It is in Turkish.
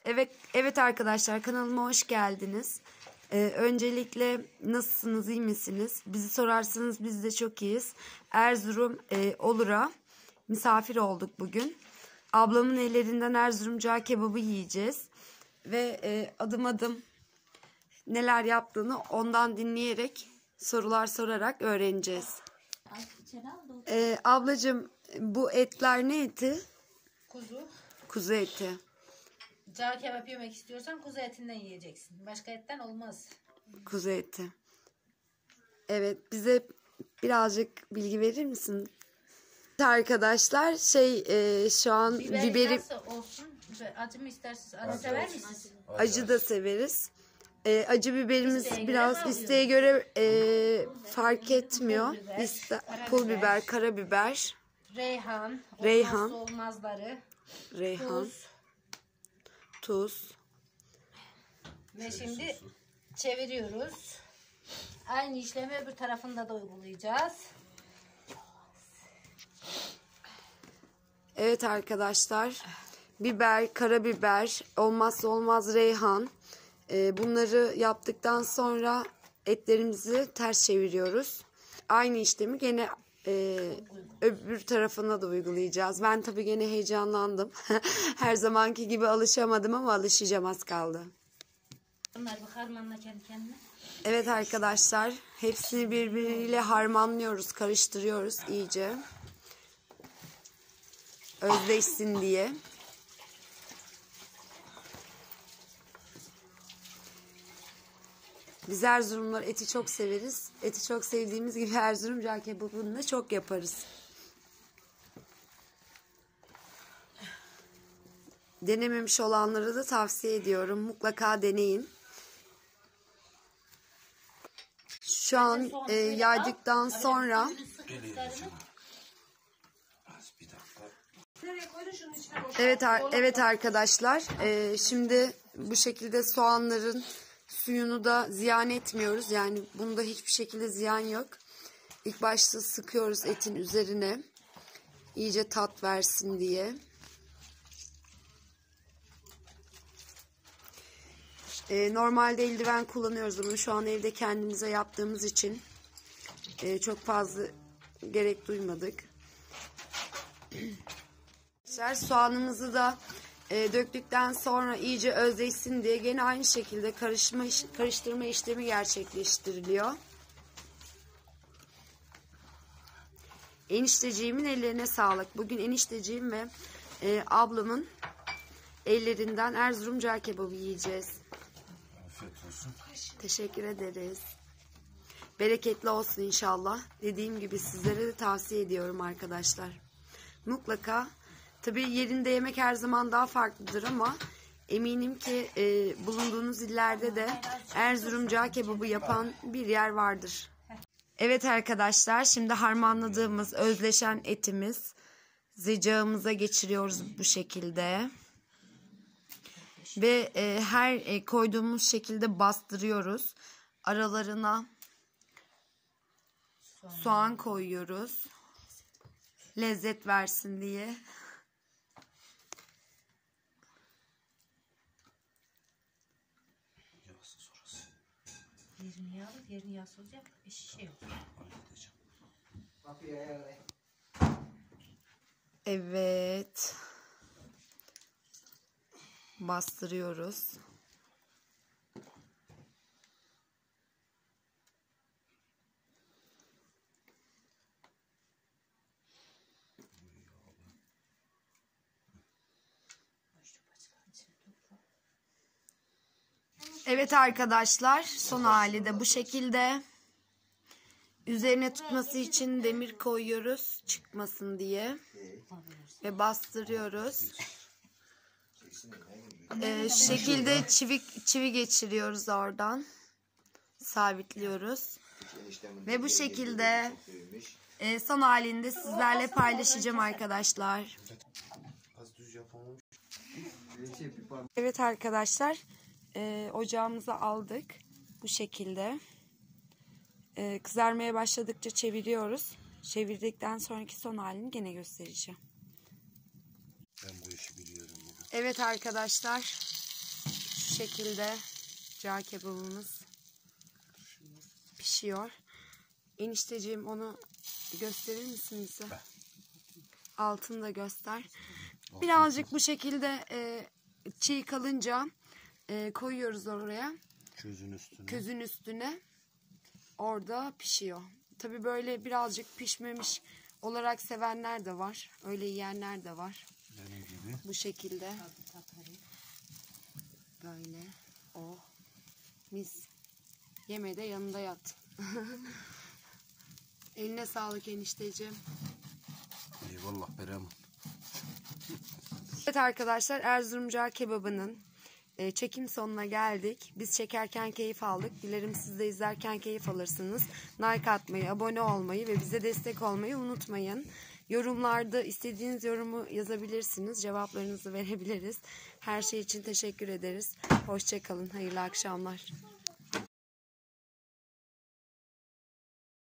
Evet arkadaşlar, kanalıma hoş geldiniz. Öncelikle nasılsınız, iyi misiniz? Bizi sorarsanız biz de çok iyiyiz. Erzurum Olur'a misafir olduk bugün. Ablamın ellerinden Erzurum cağ kebabı yiyeceğiz. Ve adım adım neler yaptığını ondan dinleyerek, sorular sorarak öğreneceğiz. Ablacığım, bu etler ne eti? Kuzu. Kuzu eti. Cağ kebap yemek istiyorsan kuzu etinden yiyeceksin. Başka etten olmaz. Kuzu eti. Evet, bize birazcık bilgi verir misin? Arkadaşlar şu an biberi nasıl olsun? Acı mı istersiniz? Acı sever misiniz? acı da severiz. Acı biberimiz İsteğe biraz göre isteğe göre fark etmiyor. Pul biber, karabiber, karabiber, reyhan, Reyhan. olmazsa olmazları, reyhan, tuz. Ve şimdi çeviriyoruz. Aynı işlemi öbür tarafında da uygulayacağız. Evet arkadaşlar, biber, karabiber, olmazsa olmaz reyhan. Bunları yaptıktan sonra etlerimizi ters çeviriyoruz. Aynı işlemi gene öbür tarafına da uygulayacağız. Ben tabii gene heyecanlandım. Her zamanki gibi alışamadım ama alışacağım, az kaldı. Bunlar bu harmanla kendi kendine. Evet arkadaşlar, hepsini birbiriyle harmanlıyoruz, karıştırıyoruz iyice. Özleşsin diye. Biz Erzurumlular eti çok severiz. Eti çok sevdiğimiz gibi Erzurum cağ kebabını da çok yaparız. Denememiş olanlara da tavsiye ediyorum. Mutlaka deneyin. Şu an yaydıktan sonra evet arkadaşlar, şimdi bu şekilde soğanların suyunu da ziyan etmiyoruz. Yani bunda hiçbir şekilde ziyan yok. İlk başta sıkıyoruz etin üzerine, iyice tat versin diye. Normalde eldiven kullanıyoruz ama şu an evde kendimize yaptığımız için çok fazla gerek duymadık. Soğanımızı da döktükten sonra iyice özleşsin diye gene aynı şekilde karıştırma işlemi gerçekleştiriliyor. Enişteciğimin ellerine sağlık. Bugün enişteciğim ve ablamın ellerinden Erzurum cağ kebabı yiyeceğiz. Afiyet olsun. Teşekkür ederiz. Bereketli olsun inşallah. Dediğim gibi sizlere de tavsiye ediyorum arkadaşlar. Mutlaka. Tabii yerinde yemek her zaman daha farklıdır ama eminim ki bulunduğunuz illerde de Erzurum cağ kebabı yapan bir yer vardır. Evet arkadaşlar, şimdi harmanladığımız özleşen etimiz cağımıza geçiriyoruz bu şekilde. Ve her koyduğumuz şekilde bastırıyoruz. Aralarına soğan koyuyoruz. Lezzet versin diye. Yerini yağlı, yerini yağsız olacak. Bir şey yok. Evet. Bastırıyoruz. Evet arkadaşlar, son hali de bu şekilde. Üzerine tutması için demir koyuyoruz, çıkmasın diye. Ve bastırıyoruz. Şu şekilde çivi geçiriyoruz oradan. Sabitliyoruz. Ve bu şekilde son halinde sizlerle paylaşacağım arkadaşlar. Evet arkadaşlar, ocağımıza aldık. Bu şekilde. Kızarmaya başladıkça çeviriyoruz. Çevirdikten sonraki son halini gene göstereceğim. Ben bu işi biliyorum. Evet arkadaşlar, Şu şekilde cağ kebabımız pişiyor. Enişteciğim onu gösterir misin bize? Altını da göster. Birazcık bu şekilde çiğ kalınca koyuyoruz oraya. Közün üstüne. Orada pişiyor. Tabii böyle birazcık pişmemiş olarak sevenler de var. Öyle yiyenler de var. Benim gibi. Bu şekilde. Böyle. Oh. Mis. Yeme de yanında yat. Eline sağlık enişteciğim. Eyvallah Berem. Evet arkadaşlar, Erzurum cağ kebabının çekim sonuna geldik. Biz çekerken keyif aldık. Dilerim siz de izlerken keyif alırsınız. Like atmayı, abone olmayı ve bize destek olmayı unutmayın. Yorumlarda istediğiniz yorumu yazabilirsiniz. Cevaplarınızı verebiliriz. Her şey için teşekkür ederiz. Hoşça kalın. Hayırlı akşamlar.